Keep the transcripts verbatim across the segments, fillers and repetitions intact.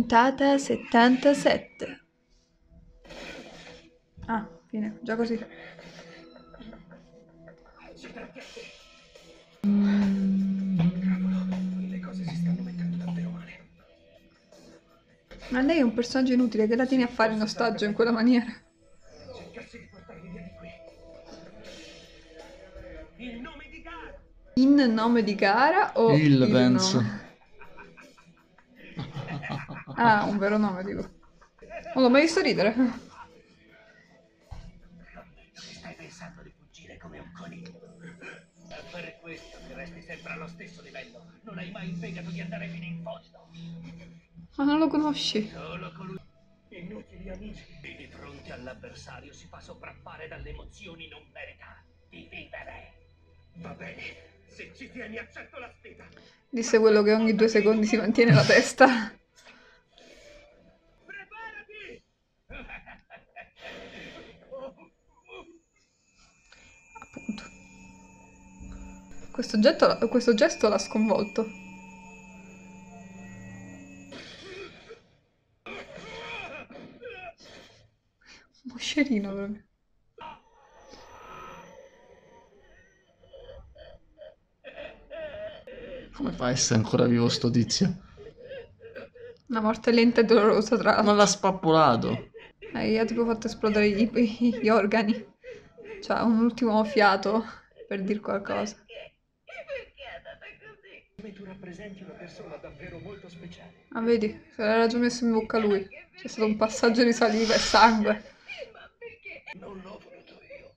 Puntata settantasette. Ah, fine, già così. Le cose si stanno mettendo davvero male. Ma lei è un personaggio inutile, che la tieni a fare in ostaggio in quella maniera? Cercassi di portarli via di qui. Il nome di gara! In nome di gara o Il, il penso. nome? Ah, un vero nome, dico. Non l'ho mai visto ridere. Stai pensando di fuggire come un coniglio. A fare questo che resti sempre allo stesso livello. Non hai mai impiegato di andare fino in fondo. Ma non lo conosci? Solo colui... Inutili amici. E di fronte all'avversario si fa sopraffare dalle emozioni, non merita di vivere. Va bene, se ci tieni accetto la sfida. Disse quello che ogni due secondi si mantiene la testa. Preparati! Appunto. Questo, getto, questo gesto l'ha sconvolto. Moscerino proprio. Come fa a essere ancora vivo sto tizio? Una morte lenta e dolorosa, tra l'altro. Non l'ha spappolato. Eh, gli ha tipo fatto esplodere i- i- gli organi. Cioè, un ultimo fiato per dir qualcosa. Come tu rappresenti una persona davvero molto speciale. Ah, vedi? Se l'era già messo in bocca lui. C'è stato un passaggio di saliva e sangue. Non l'ho voluto io.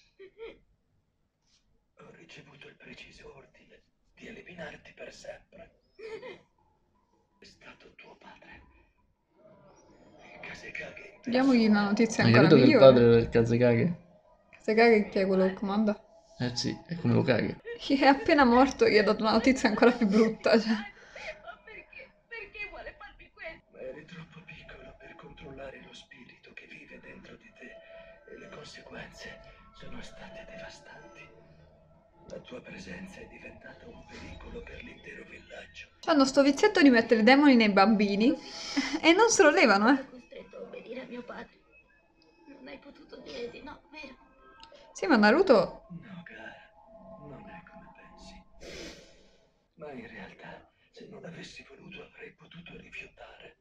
Ho ricevuto il preciso ordine di eliminarti per sempre. È stato tuo padre. Il Kazekage. Diamogli una notizia Hai ancora capito che il padre migliore. era il Kazekage? Se caga chi è quello che comanda? Eh sì, è come lo caghi. Chi è appena morto gli ha dato una notizia ancora più brutta. Cioè. Ma perché? Perché vuole farmi questo? Ma eri troppo piccolo per controllare lo spirito che vive dentro di te e le conseguenze sono state devastanti. La tua presenza è diventata un pericolo per l'intero villaggio. Hanno sto vizietto di mettere i demoni nei bambini e non se lo levano, eh. Sono costretto a obbedire a mio padre. Non hai potuto dire di no, vero? Sì, ma Naruto... No, cara, non è come pensi. Ma in realtà, se non avessi voluto, avrei potuto rifiutare.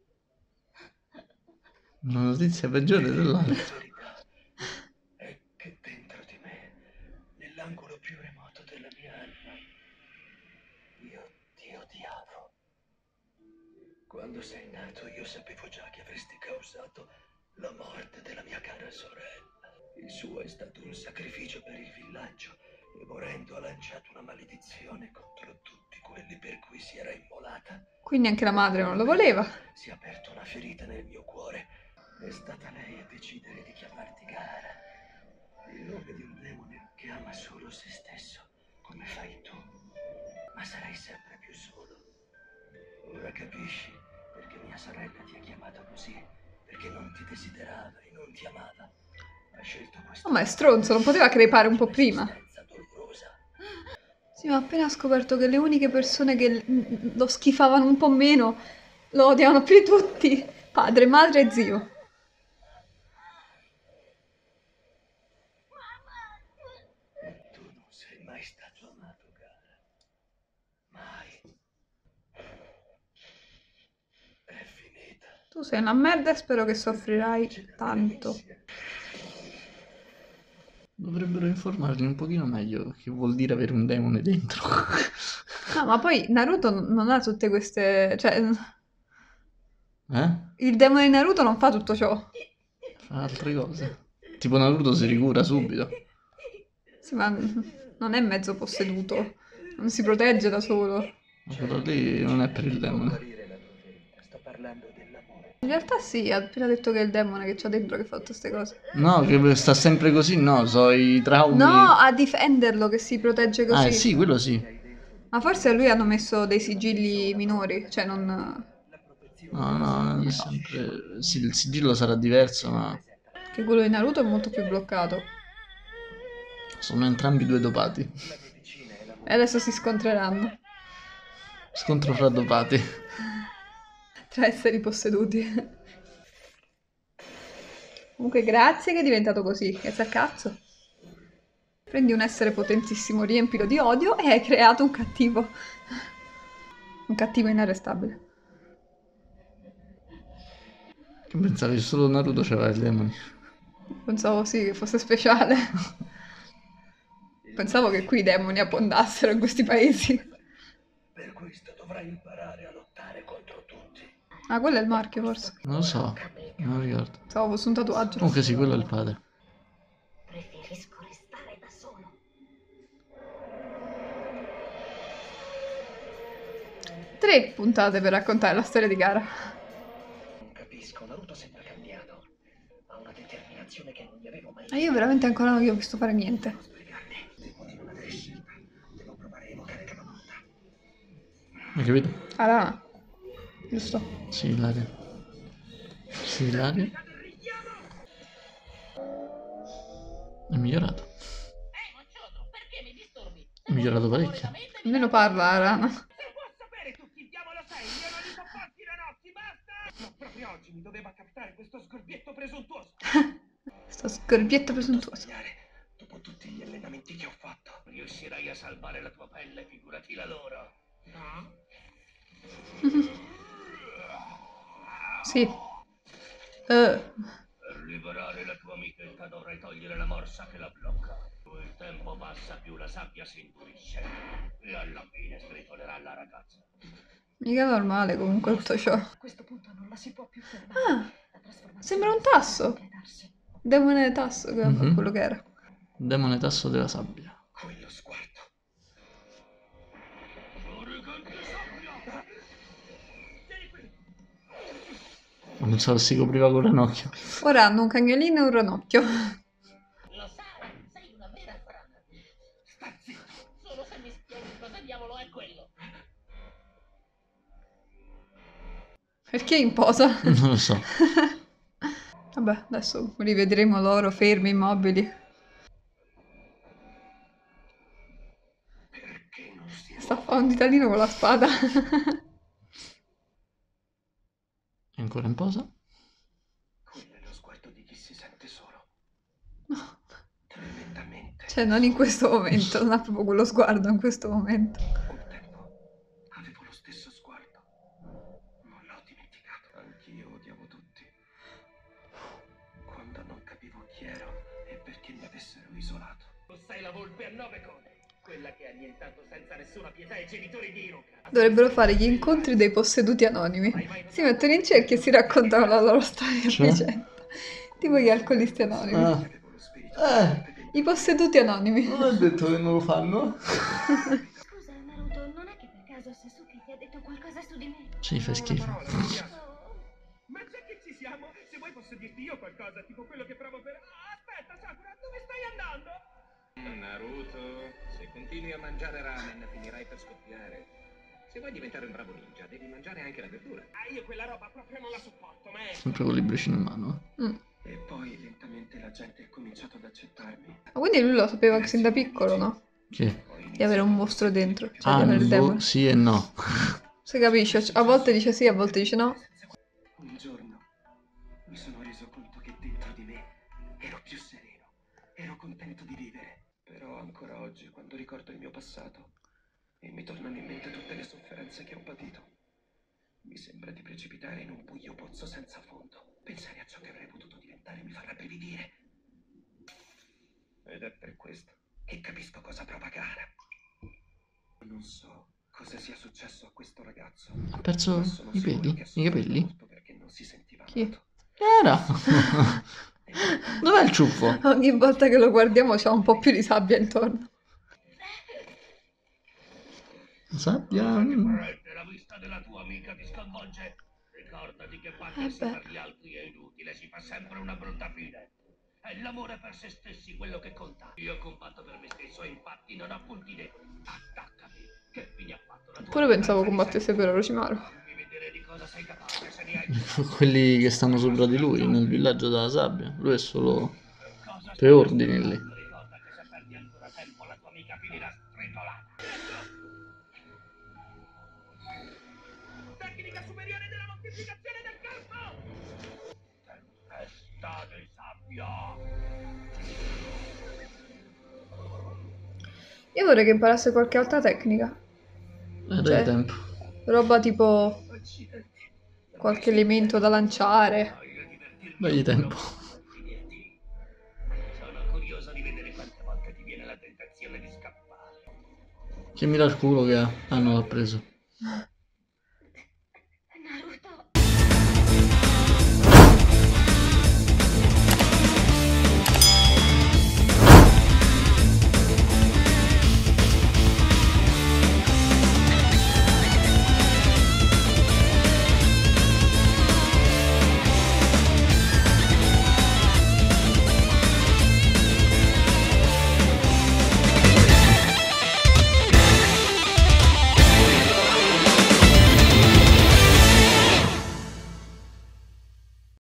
Una notizia peggiore La dell'altra. verità è che dentro di me, nell'angolo più remoto della mia anima, io ti odiavo. Quando sei nato io sapevo già che avresti causato la morte della mia cara sorella. Il suo è stato un sacrificio per il villaggio e morendo ha lanciato una maledizione contro tutti quelli per cui si era immolata. Quindi anche la madre non lo voleva. Si è aperta una ferita nel mio cuore. È stata lei a decidere di chiamarti Gaara. Il nome di un demone che ama solo se stesso, come fai tu. Ma sarai sempre più solo. Ora capisci perché mia sorella ti ha chiamato così? Perché non ti desiderava e non ti amava. Ha scelto questo. Oh, ma è stronzo, non poteva crepare un po' prima. Dolorosa. Sì, ma ho appena scoperto che le uniche persone che l- lo schifavano un po' meno lo odiavano più di tutti. Padre, madre e zio. Tu non sei mai stato amato, Gaara. Mai. È finita. Tu sei una merda e spero che soffrirai tanto. Dovrebbero informarli un pochino meglio che vuol dire avere un demone dentro. No, ma poi Naruto n- non ha tutte queste... Cioè, Eh? il demone di Naruto non fa tutto ciò. Fa altre cose. Tipo Naruto si ricura subito. Sì, ma n- non è mezzo posseduto. Non si protegge da solo. Ma quello lì non è per il demone. Guarire la tua ferita. Sto parlando dell'amore. In realtà sì, ha appena detto che è il demone che c'ha dentro che fa tutte queste cose. No, che sta sempre così, no, so i traumi. No, a difenderlo che si protegge così. Ah, sì, quello sì. Ma forse a lui hanno messo dei sigilli minori, cioè non... No, no, è sempre... Sì, il sigillo sarà diverso, ma Che quello di Naruto è molto più bloccato. sono entrambi due dopati. E adesso si scontreranno. Scontro fra dopati. tra esseri posseduti. Comunque grazie che è diventato così, grazie a cazzo. Prendi un essere potentissimo, riempilo di odio e hai creato un cattivo. Un cattivo inarrestabile. Che pensavi solo Naruto c'aveva i demoni? Pensavo sì che fosse speciale. Pensavo che qui i demoni abbondassero in questi paesi. Per questo dovrai imparare a lottare contro tutti. Ah, quello è il marchio forse. Non lo so, non lo ricordo. Pensavo fosse un tatuaggio. Comunque sì, quello è il padre. Preferisco restare da solo. Tre puntate per raccontare la storia di Gaara. Non capisco, Naruto sembra cambiato. Ha una determinazione che non gli avevo mai Ma io veramente ancora non gli ho visto fare niente. spiegarmi. Devo di non avere scelta. Devo provare a evocare Kamamoto. Hai capito? Ah, rana. Giusto. Sì, Ilaria. Sì, Ilaria. È migliorato. Ehi, Moccioso, perché mi disturbi? È migliorato parecchio. Almeno parla la rana. Se vuoi sapere tu chi diavolo sei, io non li sopporti i ranotti, basta! Ma proprio oggi mi doveva capitare questo scorbietto presuntuoso. Sto scorbietto presuntuoso. Sognare, dopo tutti gli allenamenti che ho fatto. Riuscirai a salvare la tua pelle, figurati la loro. No? Sì. Eh, Per liberare la tua amichetta dovrai togliere la morsa che la blocca. Più il tempo passa, più la sabbia si indurisce. E alla fine stritolerà la ragazza. mica normale comunque tutto ciò. A questo punto non la si può più fermare. Ah, La trasformazione sembra un sta per tasso. completarsi. Demone tasso, che Mhm. quello che era. Demone tasso della sabbia. Quello sguardo. Non so se si copriva con ranocchio. Ora hanno un cagnolino e un ranocchio. Lo sai, sei una vera frana. Sta zitto. Solo se mi spieghi cosa diavolo è quello. Perché in posa? Non lo so. Vabbè, adesso rivedremo loro fermi, immobili. Perché non si Sta a fare un ditalino con la spada. È ancora in posa? Quello è lo sguardo di chi si sente solo. Tremendamente. Cioè, non in questo momento, non ha proprio quello sguardo in questo momento. Un tempo avevo lo stesso sguardo. Non l'ho dimenticato. Anch'io odiavo tutti. Quando non capivo chi ero e perché mi avessero isolato. Tu sei la volpe a nove code. Quella che ha annientato senza nessuna pietà i genitori di Iruka. Dovrebbero fare gli incontri dei posseduti anonimi. Si mettono in cerchio e si raccontano la loro storia a Cioè? vicenda. Tipo gli alcolisti anonimi. Ah. Avevo lo spirito Eh, I posseduti anonimi. non ho detto che non lo fanno. Scusa, Naruto, non è che per caso Sasuke ti ha detto qualcosa su di me? Ci fa schifo. Ma già che ci siamo, se vuoi posso dirti io qualcosa, tipo quello che provo per... Ah, aspetta, Sakura, dove stai andando? Naruto, se continui a mangiare ramen finirai per scoppiare. Se vuoi diventare un bravo ninja, devi mangiare anche la verdura. Ah, io quella roba proprio non la sopporto, ma è... Sempre con il libricino in mano. Mm. E poi lentamente la gente ha cominciato ad accettarmi. Ma quindi lui lo sapeva sin da piccolo, no? Che? Poi Di avere un mostro dentro. Cioè Ah, di avere il boh, demone. sì e no. Si capisce? A volte dice sì, a volte dice no. un giorno mi sono reso conto che dentro di me ero più sereno, ero contento di vivere. Però ancora oggi, quando ricordo il mio passato e mi tornano in mente tutte le sofferenze che ho patito, mi sembra di precipitare in un buio pozzo senza fondo. Pensare a ciò che avrei potuto diventare mi fa rabbrividire. Ed è per questo che capisco cosa prova Gaara. Non so cosa sia successo a questo ragazzo. Ha perso ma sono i sicuro peli? che ha I sofferto capelli? molto perché non si sentiva Chi? amato. Era. Dov'è il ciuffo? Ogni volta che lo guardiamo c'ha un po' più di sabbia intorno. Sabbia. Prende la vista della tua amica ti sconvolge. Ricordati che battersi Eh beh. per gli altri è inutile, si fa sempre una brutta fine. È l'amore per se stessi quello che conta. Io combatto per me stesso e infatti non ho punti deboli. Attaccami. Che fine ha fatto la tua Pure pensavo arroganza di combattesse sempre? per Orochimaru. Fammi vedere di cosa sei capace se ne hai. Quelli che stanno sopra di lui nel villaggio della sabbia. Lui è solo Cosa per ordini lì. Ricorda che se perdi ancora tempo la tua amica finirà stritolata. Tecnica superiore della moltiplicazione! Io vorrei che imparasse qualche altra tecnica. Eh, dai Cioè, tempo. roba tipo qualche elemento da lanciare. Dagli tempo. Sono curioso di vedere quante volte ti viene la tentazione di scappare. Che mira il culo che ha. Ah, non l'ha preso.